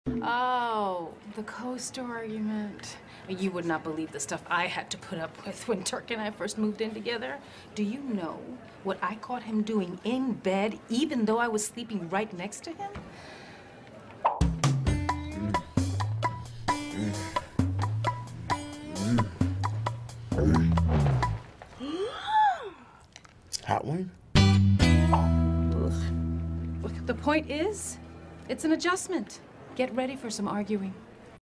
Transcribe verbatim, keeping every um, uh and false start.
Oh, the co-store argument. You would not believe the stuff I had to put up with when Turk and I first moved in together. Do you know what I caught him doing in bed, even though I was sleeping right next to him? Hot one? Look, the point is, it's an adjustment. Get ready for some arguing.